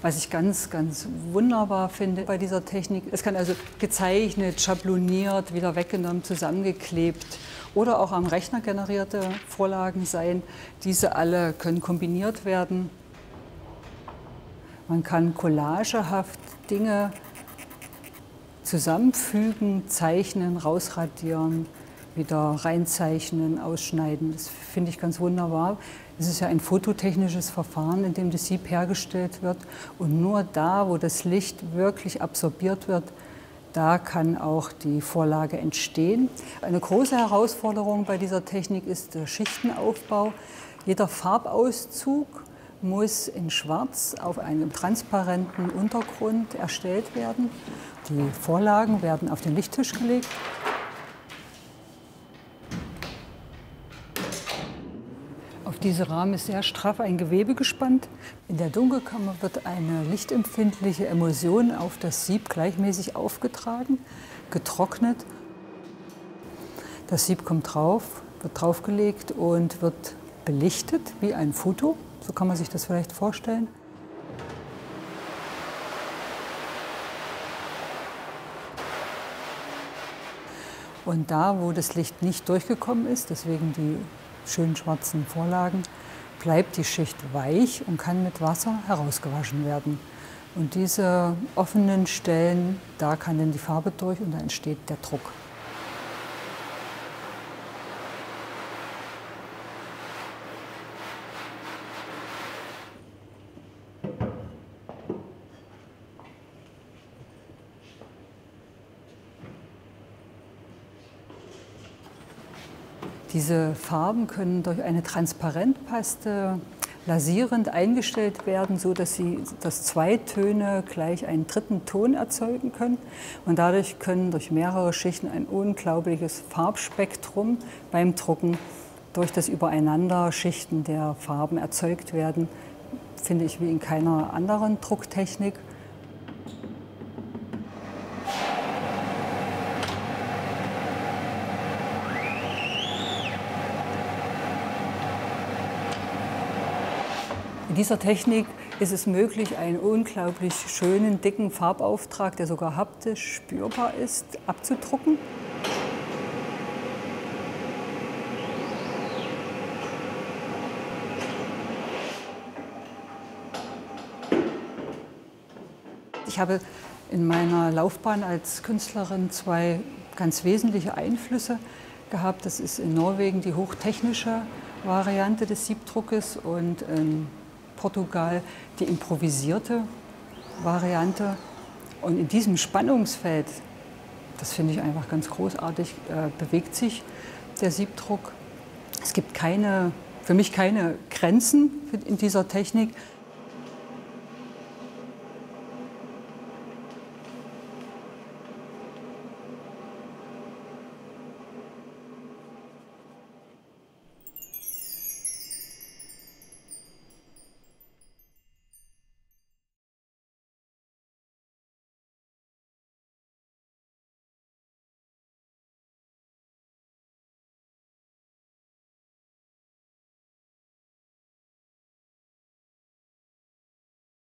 Was ich ganz, ganz wunderbar finde bei dieser Technik, es kann also gezeichnet, schabloniert, wieder weggenommen, zusammengeklebt oder auch am Rechner generierte Vorlagen sein. Diese alle können kombiniert werden. Man kann collagehaft Dinge zusammenfügen, zeichnen, rausradieren, wieder reinzeichnen, ausschneiden. Das finde ich ganz wunderbar. Es ist ja ein fototechnisches Verfahren, in dem das Sieb hergestellt wird. Und nur da, wo das Licht wirklich absorbiert wird, da kann auch die Vorlage entstehen. Eine große Herausforderung bei dieser Technik ist der Schichtenaufbau. Jeder Farbauszug muss in Schwarz auf einem transparenten Untergrund erstellt werden. Die Vorlagen werden auf den Lichttisch gelegt. Auf diese Rahmen ist sehr straff ein Gewebe gespannt. In der Dunkelkammer wird eine lichtempfindliche Emulsion auf das Sieb gleichmäßig aufgetragen, getrocknet. Das Sieb kommt drauf, wird draufgelegt und wird belichtet wie ein Foto. So kann man sich das vielleicht vorstellen. Und da, wo das Licht nicht durchgekommen ist, deswegen die schönen schwarzen Vorlagen, bleibt die Schicht weich und kann mit Wasser herausgewaschen werden. Und diese offenen Stellen, da kann dann die Farbe durch und da entsteht der Druck. Diese Farben können durch eine Transparentpaste lasierend eingestellt werden, sodass zwei Töne gleich einen dritten Ton erzeugen können. Und dadurch können durch mehrere Schichten ein unglaubliches Farbspektrum beim Drucken durch das Übereinanderschichten der Farben erzeugt werden. Finde ich wie in keiner anderen Drucktechnik. In dieser Technik ist es möglich, einen unglaublich schönen, dicken Farbauftrag, der sogar haptisch spürbar ist, abzudrucken. Ich habe in meiner Laufbahn als Künstlerin zwei ganz wesentliche Einflüsse gehabt. Das ist in Norwegen die hochtechnische Variante des Siebdruckes und in Portugal die improvisierte Variante. Und in diesem Spannungsfeld, das finde ich einfach ganz großartig, bewegt sich der Siebdruck. Es gibt für mich keine Grenzen in dieser Technik.